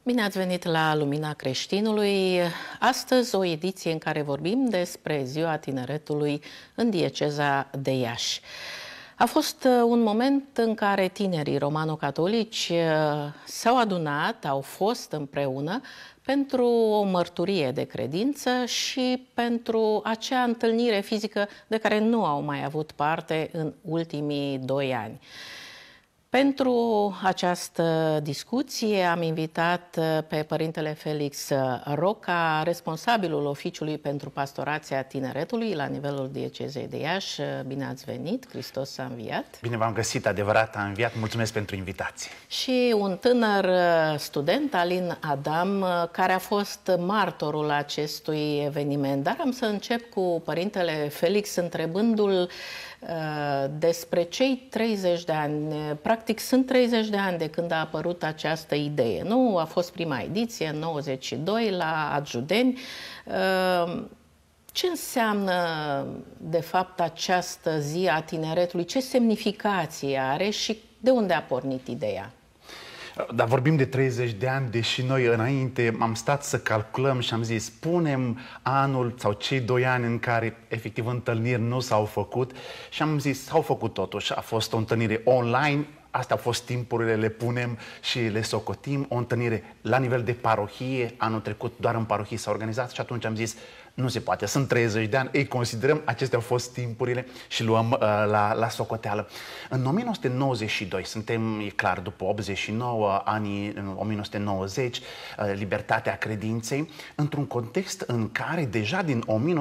Bine ați venit la Lumina Creștinului. Astăzi o ediție în care vorbim despre Ziua Tineretului în dieceza de Iași. A fost un moment în care tinerii romano-catolici s-au adunat, au fost împreună pentru o mărturie de credință și pentru acea întâlnire fizică de care nu au mai avut parte în ultimii 2 ani. Pentru această discuție am invitat pe Părintele Felix Roca, responsabilul Oficiului pentru Pastorația Tineretului la nivelul diecezei de Iași. Bine ați venit, Hristos a înviat. Bine v-am găsit, adevărat a înviat, mulțumesc pentru invitație. Și un tânăr student, Alin Adam, care a fost martorul acestui eveniment. Dar am să încep cu Părintele Felix întrebându-l despre cei 30 de ani. Practic sunt 30 de ani de când a apărut această idee. Nu a fost prima ediție în 92 la Adjudeni. Ce înseamnă de fapt această zi a tineretului? Ce semnificație are și de unde a pornit ideea? Dar vorbim de 30 de ani, deși noi înainte am stat să calculăm și am zis, punem anul sau cei 2 ani în care efectiv întâlniri nu s-au făcut și am zis, s-au făcut totuși. A fost o întâlnire online, astea au fost timpurile, le punem și le socotim. O întâlnire la nivel de parohie, anul trecut doar în parohie s-a organizat și atunci am zis, nu se poate, sunt 30 de ani, îi considerăm, acestea au fost timpurile și luăm la socoteală. În 1992, suntem, e clar, după 89, anii 1990, libertatea credinței, într-un context în care deja din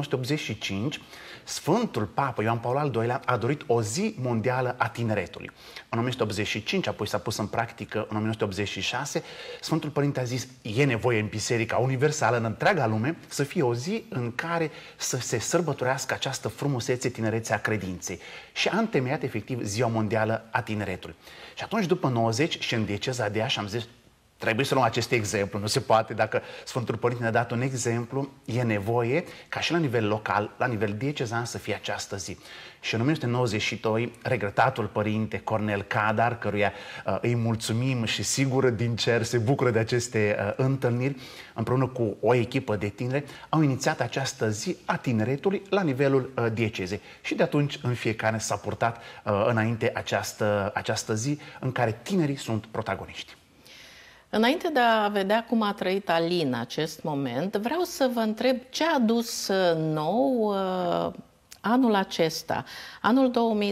1985 Sfântul Papă Ioan Paul al II-lea a dorit o zi mondială a tineretului. În 1985, apoi s-a pus în practică în 1986, Sfântul Părinte a zis, e nevoie în Biserica Universală, în întreaga lume, să fie o zi în care să se sărbătorească această frumusețe, tinerețe a credinței. Și a întemeiat efectiv Ziua Mondială a Tineretului. Și atunci, după 90 și în dieceza de Iași, am zis, trebuie să luăm acest exemplu, nu se poate, dacă Sfântul Părinte ne-a dat un exemplu, e nevoie ca și la nivel local, la nivel diecezan să fie această zi. Și în 1992, regretatul Părinte Cornel Cadar, căruia îi mulțumim și sigur din cer se bucură de aceste întâlniri, împreună cu o echipă de tineri, au inițiat această zi a tineretului la nivelul diecezei. Și de atunci, în fiecare s-a purtat înainte această zi în care tinerii sunt protagoniști. Înainte de a vedea cum a trăit Alin acest moment, vreau să vă întreb ce a adus nou anul acesta. Anul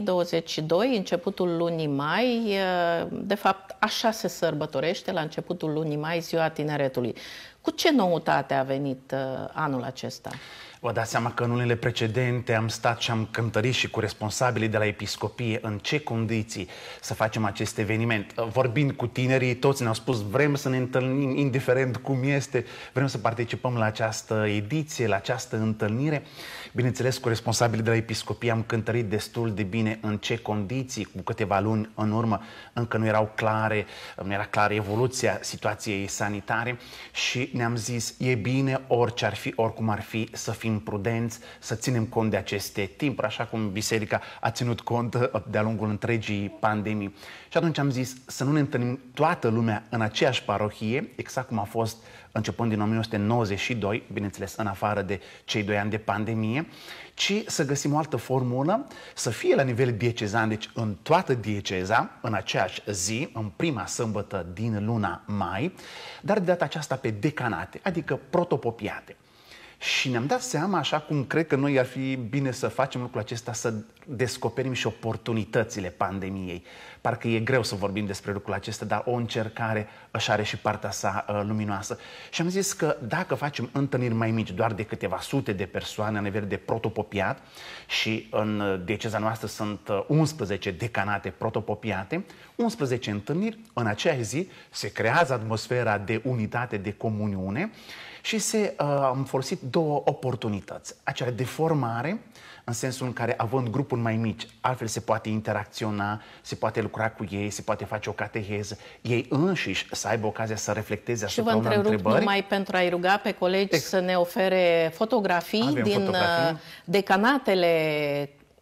2022, începutul lunii mai, de fapt așa se sărbătorește la începutul lunii mai Ziua Tineretului. Cu ce noutate a venit anul acesta? Vă dați seama că în lunile precedente am stat și am cântărit și cu responsabilii de la episcopie în ce condiții să facem acest eveniment. Vorbind cu tinerii, toți ne-au spus vrem să ne întâlnim, indiferent cum este, vrem să participăm la această ediție, la această întâlnire. Bineînțeles, cu responsabilii de la episcopie am cântărit destul de bine în ce condiții, cu câteva luni în urmă, încă nu era clară evoluția situației sanitare și ne-am zis, e bine, orice ar fi, oricum ar fi, să fim prudenți, să ținem cont de aceste timpuri, așa cum Biserica a ținut cont de-a lungul întregii pandemii. Și atunci am zis să nu ne întâlnim toată lumea în aceeași parohie, exact cum a fost începând din 1992, bineînțeles în afară de cei 2 ani de pandemie, ci să găsim o altă formulă, să fie la nivel diecezan, deci în toată dieceza, în aceeași zi, în prima sâmbătă din luna mai, dar de data aceasta pe decanate, adică protopopiate. Și ne-am dat seama, așa cum cred că noi ar fi bine să facem lucrul acesta, să descoperim și oportunitățile pandemiei. Parcă e greu să vorbim despre lucrul acesta, dar o încercare își are și partea sa luminoasă. Și am zis că dacă facem întâlniri mai mici, doar de câteva sute de persoane la nivel de protopopiat, și în dieceza noastră sunt 11 decanate protopopiate, 11 întâlniri, în aceeași zi se creează atmosfera de unitate, de comuniune, și am folosit 2 oportunități. Acea de formare, în sensul în care, având grupuri mai mici, altfel se poate interacționa, se poate lucra cu ei, se poate face o cateheză, ei înșiși să aibă ocazia să reflecteze asupra unor întrebări. Și vă întrerup numai pentru a-i ruga pe colegi să ne ofere fotografii din decanatele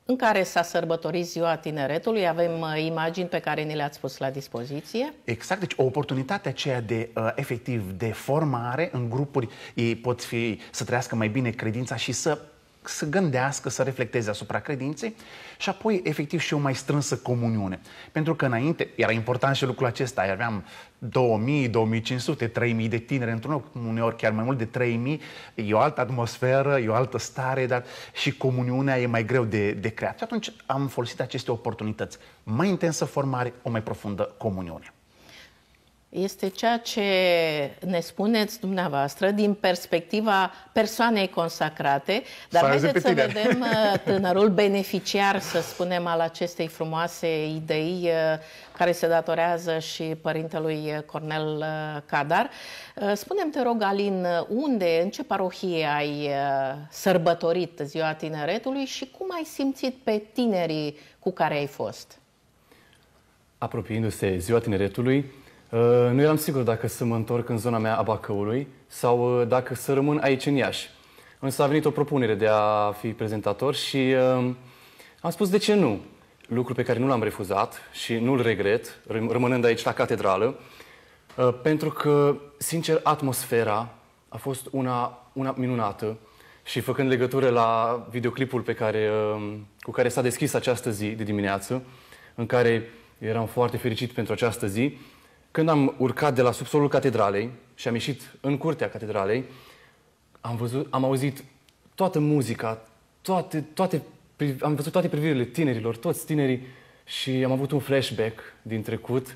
în care s-a sărbătorit Ziua Tineretului. Avem imagini pe care ni le-ați pus la dispoziție. Exact, deci o oportunitate aceea de, efectiv, de formare în grupuri. Ei pot să trăiască mai bine credința și să gândească, să reflecteze asupra credinței și apoi, efectiv, și o mai strânsă comuniune. Pentru că înainte, era important și lucrul acesta, aveam 2000, 2500, 3000 de tineri într-un loc, uneori chiar mai mult de 3000, e o altă atmosferă, e o altă stare, dar și comuniunea e mai greu de creat. Și atunci am folosit aceste oportunități. Mai intensă formare, o mai profundă comuniune. Este ceea ce ne spuneți dumneavoastră din perspectiva persoanei consacrate, dar haideți să vedem tânărul beneficiar, să spunem, al acestei frumoase idei care se datorează și părintelui Cornel Cadar. Spune-mi, te rog, Alin, unde, în ce parohie ai sărbătorit Ziua Tineretului și cum ai simțit pe tinerii cu care ai fost? Apropiindu-se Ziua Tineretului, nu eram sigur dacă să mă întorc în zona mea a Bacăului sau dacă să rămân aici în Iași. Însă a venit o propunere de a fi prezentator și am spus de ce nu. Lucru pe care nu l-am refuzat și nu-l regret, rămânând aici la catedrală, pentru că, sincer, atmosfera a fost una minunată și făcând legătură la videoclipul cu care s-a deschis această zi de dimineață, în care eram foarte fericit pentru această zi, când am urcat de la subsolul catedralei și am ieșit în curtea catedralei, am auzit toată muzica, am văzut toate privirile tinerilor, toți tinerii și am avut un flashback din trecut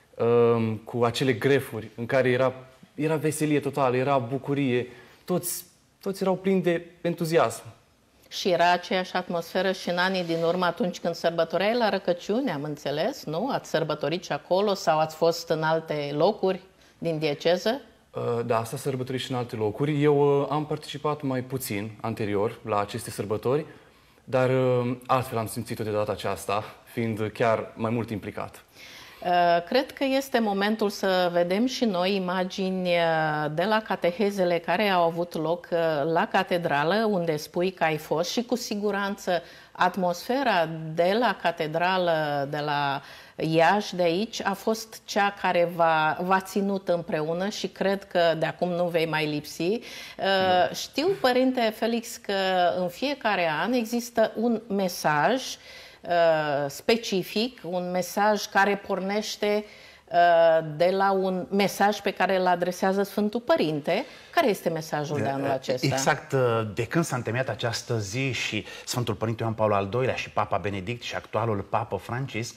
cu acele grefuri în care era veselie totală, era bucurie, toți erau plini de entuziasm. Și era aceeași atmosferă și în anii din urmă, atunci când sărbătoreai la Răcăciune, am înțeles, nu? Ați sărbătorit și acolo sau ați fost în alte locuri din dieceză? Da, s-a sărbătorit și în alte locuri. Eu am participat mai puțin anterior la aceste sărbători, dar altfel am simțit-o de data aceasta, fiind chiar mai mult implicat. Cred că este momentul să vedem și noi imagini de la catehezele care au avut loc la catedrală, unde spui că ai fost și cu siguranță atmosfera de la catedrală, de la Iași, de aici, a fost cea care v-a ținut împreună și cred că de acum nu vei mai lipsi. Știu, Părinte Felix, că în fiecare an există un mesaj specific, un mesaj care pornește de la un mesaj pe care îl adresează Sfântul Părinte. Care este mesajul de anul acesta? Exact, de când s-a întemeiat această zi și Sfântul Părinte Ioan Paul al II-lea și Papa Benedict și actualul Papa Francisc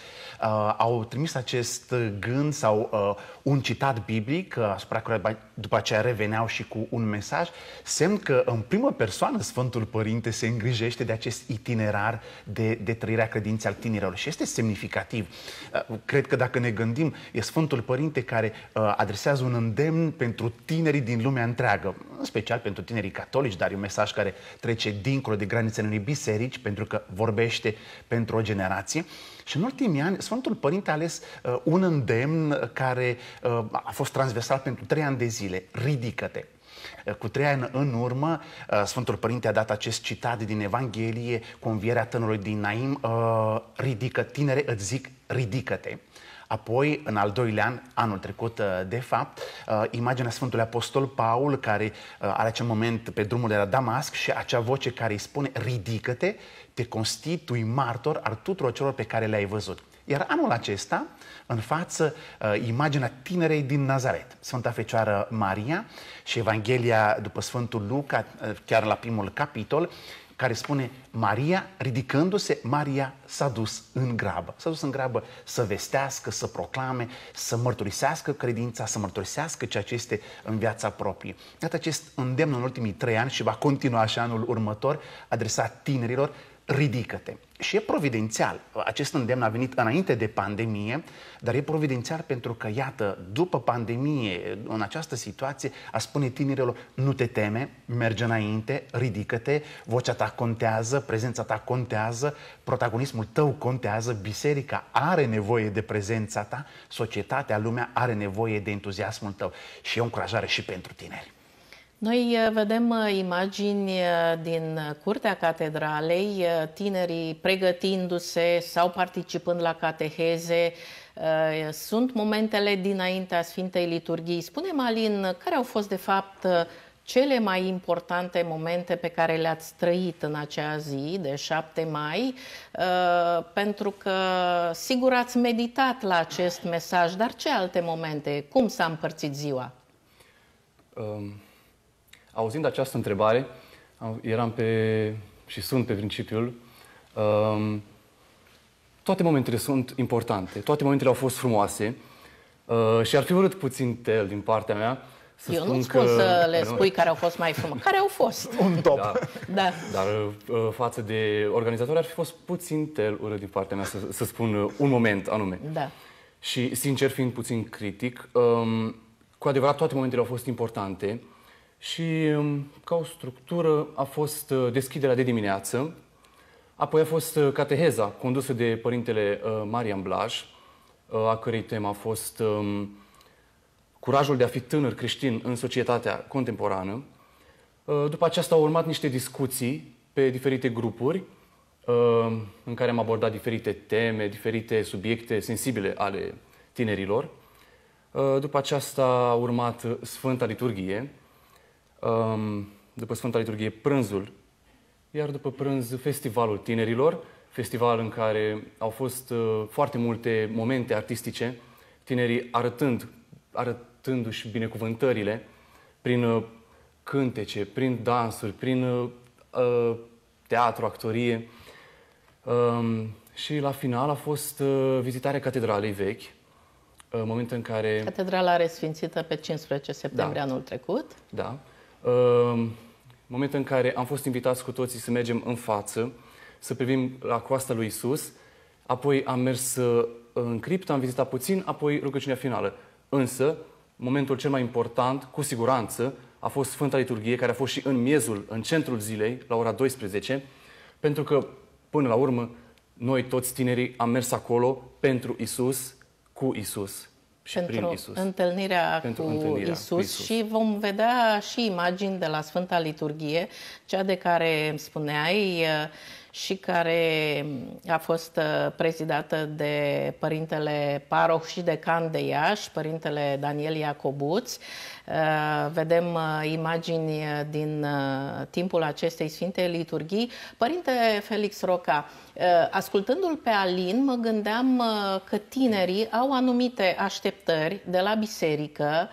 au trimis acest gând sau un citat biblic asupra care după aceea reveneau și cu un mesaj, semn că în primă persoană Sfântul Părinte se îngrijește de acest itinerar de trăirea credinței al tinerilor și este semnificativ. Cred că dacă ne gândim, e Sfântul Părinte care adresează un îndemn pentru tinerii din lumea întreagă, în special pentru tinerii catolici, dar e un mesaj care trece dincolo de granițele unei biserici, pentru că vorbește pentru o generație. Și în ultimii ani, Sfântul Părinte a ales un îndemn care a fost transversal pentru 3 ani de zile. Ridică-te! Cu 3 ani în urmă, Sfântul Părinte a dat acest citat din Evanghelie cu învierea tânărului din Naim: ridică, tinere, îți zic, ridică-te! Apoi, în al 2-lea an, anul trecut, de fapt, imaginea Sfântului Apostol Paul, care are acel moment pe drumul de la Damasc și acea voce care îi spune: ridică-te, te constitui martor al tuturor celor pe care le-ai văzut. Iar anul acesta, în față, imaginea tinerei din Nazaret, Sfânta Fecioară Maria și Evanghelia după Sfântul Luca, chiar la primul capitol, care spune: Maria, ridicându-se, Maria s-a dus în grabă. S-a dus în grabă să vestească, să proclame, să mărturisească credința, să mărturisească ceea ce este în viața proprie. Iată acest îndemn în ultimii 3 ani și va continua și anul următor, adresat tinerilor: ridică-te. Și e providențial. Acest îndemn a venit înainte de pandemie, dar e providențial pentru că, iată, după pandemie, în această situație, a spune tinerilor: nu te teme, merge înainte, ridică-te, vocea ta contează, prezența ta contează, protagonismul tău contează, biserica are nevoie de prezența ta, societatea, lumea are nevoie de entuziasmul tău. Și e o încurajare și pentru tineri. Noi vedem imagini din curtea catedralei, tinerii pregătindu-se sau participând la cateheze. Sunt momentele dinaintea Sfintei Liturghii. Spune-mi, Alin, care au fost de fapt cele mai importante momente pe care le-ați trăit în acea zi de 7 mai, pentru că sigur ați meditat la acest mesaj, dar ce alte momente? Cum s-a împărțit ziua? Auzind această întrebare, eram și sunt pe principiul, toate momentele sunt importante, toate momentele au fost frumoase și ar fi vrut puțin tel din partea mea să Eu spun nu spun să le spui care au fost mai frumoase. Care au fost? Un top! Da. Dar față de organizatori ar fi fost puțin tel urât din partea mea să spun un moment anume. Da. Și sincer, fiind puțin critic, cu adevărat toate momentele au fost importante și ca o structură a fost deschiderea de dimineață, apoi a fost cateheza condusă de părintele Marian Blaj, a cărei temă a fost curajul de a fi tânăr creștin în societatea contemporană. După aceasta au urmat niște discuții pe diferite grupuri în care am abordat diferite teme, diferite subiecte sensibile ale tinerilor. După aceasta a urmat Sfânta Liturghie, după Sfânta Liturghie prânzul, iar după prânz festivalul tinerilor, festival în care au fost foarte multe momente artistice, tinerii arătându-și binecuvântările prin cântece, prin dansuri, prin teatru, actorie. Și la final a fost vizitarea Catedralei Vechi, moment în care... Catedrala resfințită pe 15 septembrie anul trecut. Da. Moment în care am fost invitați cu toții să mergem în față, să privim la coasta lui Isus, apoi am mers în criptă, am vizitat puțin, apoi rugăciunea finală. Însă, momentul cel mai important, cu siguranță, a fost Sfânta Liturghie, care a fost și în centrul zilei, la ora 12, pentru că, până la urmă, noi toți tinerii am mers acolo pentru Isus, cu Isus. Pentru întâlnirea cu Isus și vom vedea și imagini de la Sfânta Liturghie, cea de care îmi spuneai și care a fost prezidată de Părintele Paroh și Decan de Iași, Părintele Daniel Iacobuț. Vedem imagini din timpul acestei Sfinte Liturghii. Părinte Felix Roca, ascultându-l pe Alin, mă gândeam că tinerii au anumite așteptări de la biserică.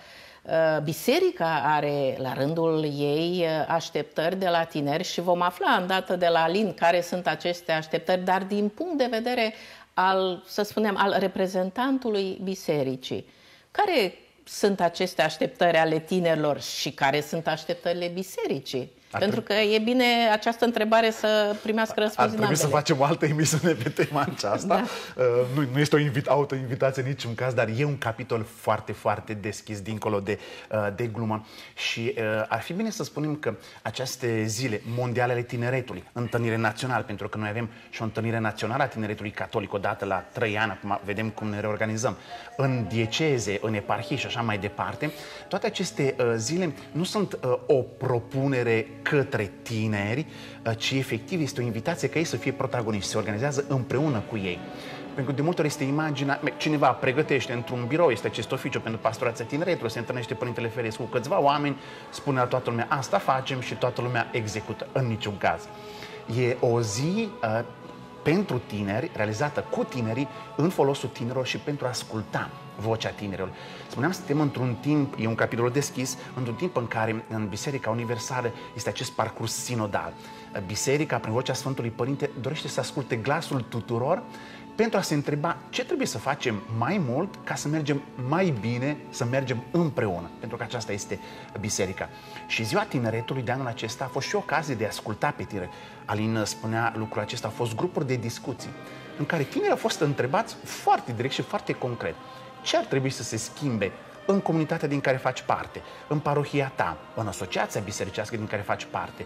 Biserica are la rândul ei așteptări de la tineri și vom afla îndată de la Alin care sunt aceste așteptări, dar din punct de vedere al, să spunem, al reprezentantului bisericii. Care sunt aceste așteptări ale tinerilor și care sunt așteptările bisericii? Pentru că e bine această întrebare să primească răspuns din ambele. Ar trebui să facem o altă emisiune pe tema aceasta. Da. Nu este o autoinvitație în niciun caz, dar e un capitol foarte, foarte deschis, dincolo de glumă. Și ar fi bine să spunem că aceste zile mondiale ale tineretului, întâlnire națională, pentru că noi avem și o întâlnire națională a tineretului catolic odată la 3 ani, acum vedem cum ne reorganizăm, în dieceze, în eparhii și așa mai departe, toate aceste zile nu sunt o propunere către tineri, ci efectiv este o invitație ca ei să fie protagoniști, se organizează împreună cu ei. Pentru că de multe ori este imaginea, cineva pregătește într-un birou, este acest oficiu pentru pastorația tineretului, se întâlnește Părintele Ferescu cu câțiva oameni, spune la toată lumea, asta facem și toată lumea execută, în niciun caz. E o zi pentru tineri, realizată cu tinerii, în folosul tinerilor și pentru a asculta vocea tinerilor. Spuneam, suntem într-un timp, e un capitol deschis, într-un timp în care în Biserica Universală este acest parcurs sinodal. Biserica, prin vocea Sfântului Părinte, dorește să asculte glasul tuturor pentru a se întreba ce trebuie să facem mai mult ca să mergem mai bine, să mergem împreună, pentru că aceasta este biserica. Și ziua tineretului de anul acesta a fost și o ocazie de a asculta pe tineri. Alin spunea lucrul acesta, au fost grupuri de discuții în care tinerii au fost întrebați foarte direct și foarte concret ce ar trebui să se schimbe în comunitatea din care faci parte, în parohia ta, în asociația bisericească din care faci parte,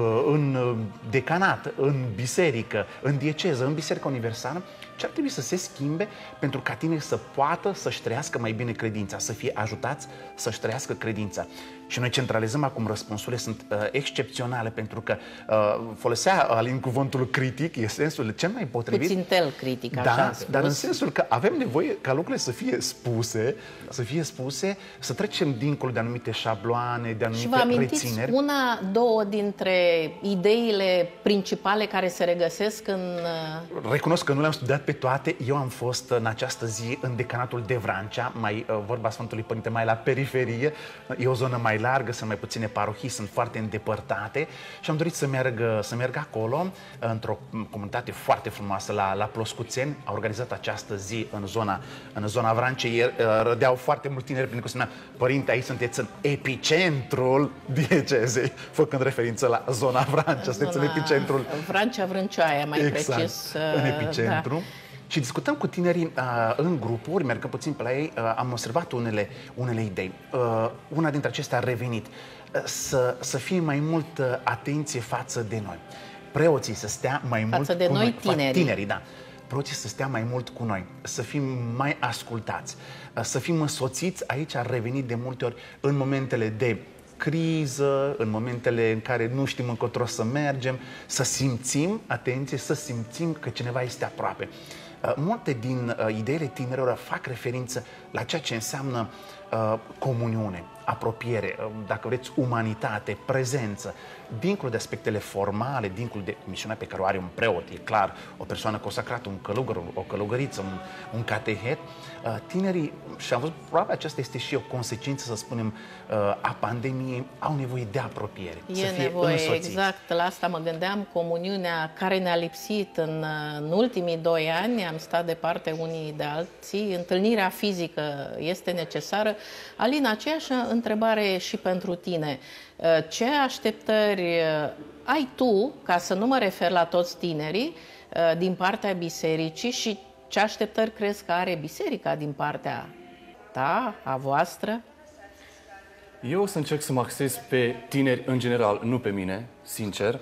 în decanat, în biserică, în dieceză, în Biserica Universală, ce ar trebui să se schimbe pentru ca tinerii să poată să-și trăiască mai bine credința, să fie ajutați să-și trăiască credința. Și noi centralizăm acum răspunsurile, sunt excepționale, pentru că folosea Alin cuvântul critic, e sensul cel mai potrivit. Puțin tel critic, așa Da, spus. dar în sensul că avem nevoie ca lucrurile să fie spuse, să trecem dincolo de anumite șabloane, de Și vă anumite amintiți rețineri. una, două dintre ideile principale care se regăsesc în... Recunosc că nu le-am studiat pe toate. Eu am fost în această zi în decanatul de Vrancea, mai vorba Sfântului Părinte, mai la periferie. E o zonă mai largă, sunt mai puține parohii, sunt foarte îndepărtate și am dorit să merg acolo, într-o comunitate foarte frumoasă la Ploscuțeni. A organizat această zi în zona Vrancei. Rădeau foarte mulți tineri pentru că spunea: părinte, aici sunteți în epicentrul diecezei, făcând referință la zona Vrancea. Sunteți în epicentrul... Vrancea-Vrânceaia, mai precis. în epicentru. Da. Și discutăm cu tinerii în grupuri, mergând puțin pe la ei, am observat unele idei. Una dintre acestea a revenit. Să fie mai mult atenție față de noi. Preoții să stea mai mult Față de cu noi, tinerii, da. Preoții să stea mai mult cu noi, să fim mai ascultați, să fim însoțiți. Aici ar reveni de multe ori în momentele de criză, în momentele în care nu știm încotro să mergem, să simțim, atenție, să simțim că cineva este aproape. Multe din ideile tinerilor fac referință la ceea ce înseamnă comuniune, apropiere, dacă vreți, umanitate, prezență, dincolo de aspectele formale, dincolo de misiunea pe care o are un preot, e clar, o persoană consacrată, un călugăr, o călugăriță, un catehet. Tinerii, și am văzut, probabil aceasta este și o consecință, să spunem, a pandemiei, au nevoie de apropiere, să fie nevoie, însoțiți. exact, la asta mă gândeam, comuniunea care ne-a lipsit în ultimii 2 ani, am stat departe unii de alții, întâlnirea fizică este necesară. Alina, aceeași întrebare și pentru tine. Ce așteptări ai tu, ca să nu mă refer la toți tinerii, din partea bisericii și ce așteptări crezi că are biserica din partea ta, a voastră? Eu o să încerc să mă axez pe tineri în general, nu pe mine, sincer.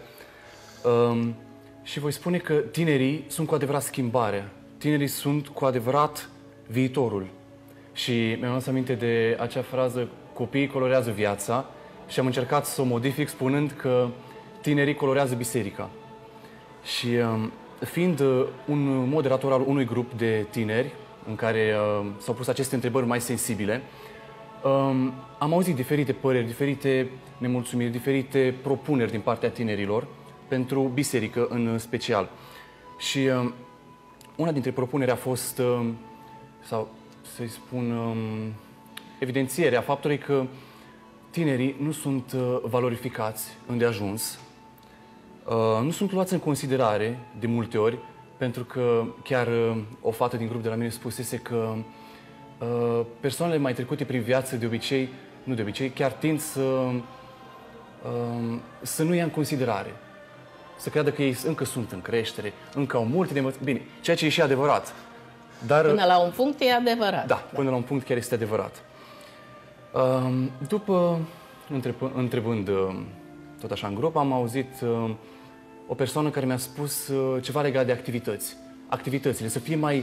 Și voi spune că tinerii sunt cu adevărat schimbarea. Tinerii sunt cu adevărat viitorul. Și mi-am luat aminte de acea frază: copiii colorează viața, și am încercat să o modific spunând că tinerii colorează biserica. Și fiind un moderator al unui grup de tineri în care s-au pus aceste întrebări mai sensibile, am auzit diferite păreri, diferite nemulțumiri, diferite propuneri din partea tinerilor pentru biserică în special. Și una dintre propuneri a fost, sau să-i spun, evidențierea faptului că tinerii nu sunt valorificați îndeajuns, nu sunt luați în considerare de multe ori, pentru că chiar o fată din grup de la mine spusese că persoanele mai trecute prin viață de obicei, chiar tind să nu ia în considerare. Să creadă că ei încă sunt în creștere, încă au multe de bine, ceea ce e și adevărat. Dar, până la un punct e adevărat. Da, până la un punct chiar este adevărat. După, întrebând tot așa în grup, am auzit o persoană care mi-a spus ceva legat de activități. Activitățile, să fie mai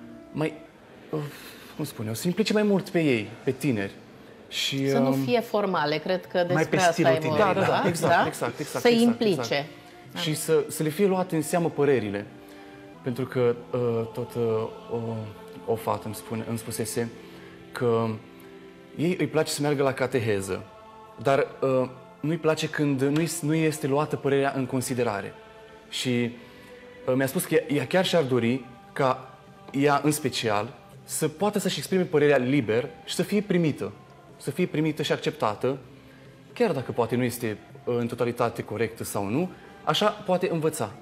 cum spun eu, să implice mai mult pe ei, pe tineri. Și, să nu fie formale, cred că despre asta e vorba. Da, exact. Să implice. Exact. Și să le fie luate în seamă părerile. Pentru că tot o fată îmi spusese că ei îi place să meargă la cateheză, dar nu-i place când nu este luată părerea în considerare. Și mi-a spus că ea chiar și-ar dori ca ea, în special, să poată să-și exprime părerea liber și să fie primită. Să fie primită și acceptată, chiar dacă poate nu este în totalitate corectă sau nu, așa poate învăța.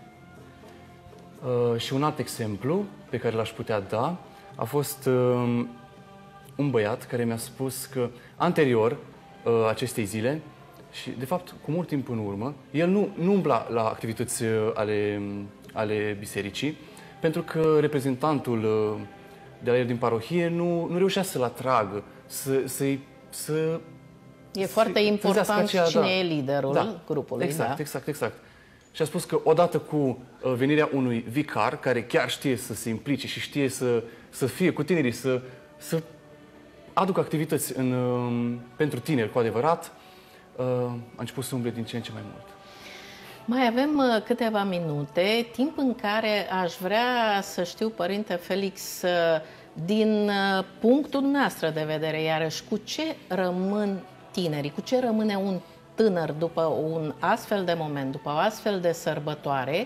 Și un alt exemplu pe care l-aș putea da a fost un băiat care mi-a spus că anterior acestei zile, și de fapt cu mult timp în urmă, el nu umbla la activități ale bisericii, pentru că reprezentantul de la el din parohie nu reușea să-l atragă, să e foarte important cine e liderul grupului. Exact. Și a spus că odată cu venirea unui vicar care chiar știe să se implice și știe să fie cu tinerii, să aducă activități pentru tineri cu adevărat, a început să umble din ce în ce mai mult. Mai avem câteva minute, timp în care aș vrea să știu, Părinte Felix, din punctul nostru de vedere, iarăși, cu ce rămân tinerii, cu ce rămâne un tânăr după un astfel de moment, după o astfel de sărbătoare?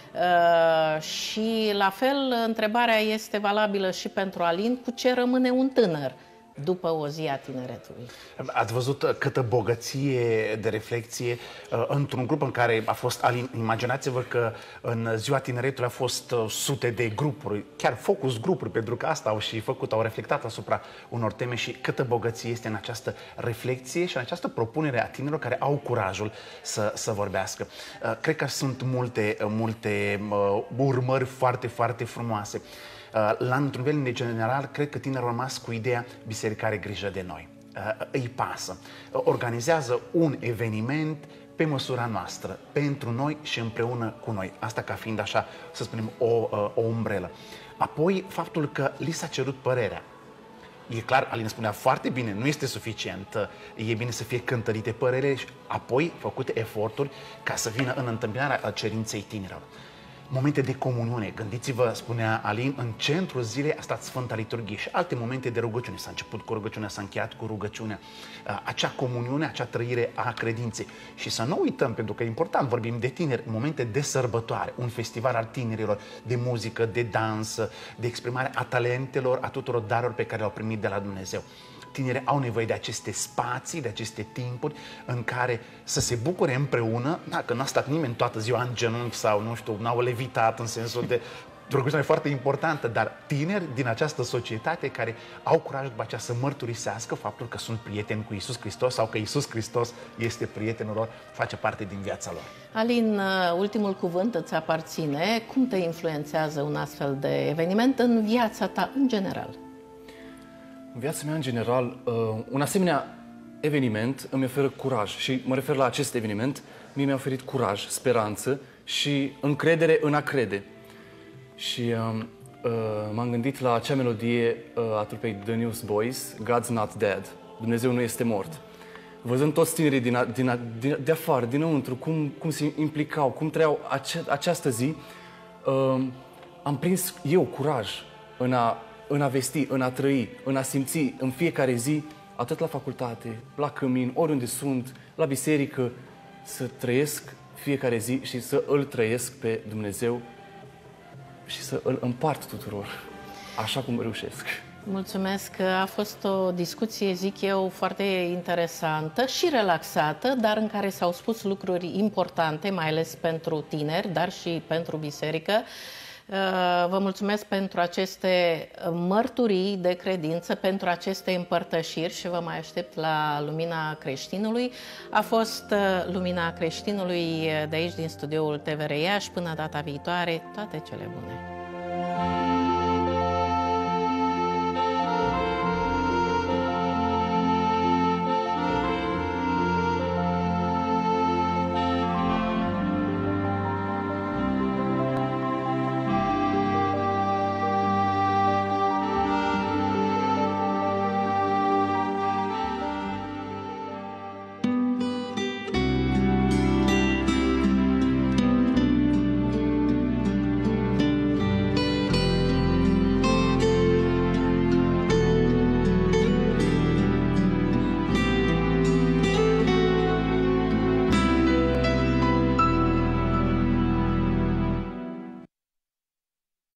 Și la fel, întrebarea este valabilă și pentru Alin, cu ce rămâne un tânăr după o zi a tineretului? Ați văzut câtă bogăție de reflexie într-un grup în care a fost Alin. Imaginați-vă că în ziua tineretului a fost sute de grupuri, chiar focus grupuri, pentru că asta au și făcut, au reflectat asupra unor teme și câtă bogăție este în această reflexie și în această propunere a tinerilor care au curajul să vorbească. Cred că sunt multe urmări foarte, foarte frumoase. Într-un nivel general, cred că tinerii au rămas cu ideea biserica are grijă de noi, îi pasă, organizează un eveniment pe măsura noastră, pentru noi și împreună cu noi. Asta ca fiind așa, să spunem, o umbrelă. Apoi, faptul că li s-a cerut părerea. E clar, Alin spunea foarte bine, nu este suficient, e bine să fie cântărite părerile și apoi făcute eforturi ca să vină în întâmpinarea cerinței tinerilor. Momente de comuniune. Gândiți-vă, spunea Alin, în centrul zilei a stat Sfânta Liturghie și alte momente de rugăciune. S-a început cu rugăciunea, s-a încheiat cu rugăciunea. Acea comuniune, acea trăire a credinței. Și să nu uităm, pentru că e important, vorbim de tineri, momente de sărbătoare, un festival al tinerilor, de muzică, de dans, de exprimare a talentelor, a tuturor darurilor pe care le-au primit de la Dumnezeu. Tinerii au nevoie de aceste spații, de aceste timpuri în care să se bucure împreună, că n-a stat nimeni toată ziua în genunchi sau, nu știu, n-au levitat în sensul de rugăciune foarte importantă, dar tineri din această societate care au curajul după aceea să mărturisească faptul că sunt prieteni cu Iisus Hristos sau că Iisus Hristos este prietenul lor, face parte din viața lor. Alin, ultimul cuvânt îți aparține. Cum te influențează un astfel de eveniment în viața ta, în general? În viața mea, în general, un asemenea eveniment îmi oferă curaj și mă refer la acest eveniment, mie mi-a oferit curaj, speranță și încredere în a crede. Și m-am gândit la acea melodie a trupei The Newsboys, God's Not Dead, Dumnezeu nu este mort. Văzând toți tinerii de afară, dinăuntru, cum se implicau, cum trăiau această zi, am prins eu curaj în a vesti, în a trăi, în a simți în fiecare zi, atât la facultate, la cămin, oriunde sunt, la biserică, să trăiesc fiecare zi și să îl trăiesc pe Dumnezeu și să îl împart tuturor, așa cum reușesc. Mulțumesc, a fost o discuție, zic eu, foarte interesantă și relaxată, dar în care s-au spus lucruri importante, mai ales pentru tineri, dar și pentru biserică. Vă mulțumesc pentru aceste mărturii de credință, pentru aceste împărtășiri și vă mai aștept la Lumina Creștinului. A fost Lumina Creștinului de aici, din studioul TVR Iași. Până data viitoare, toate cele bune!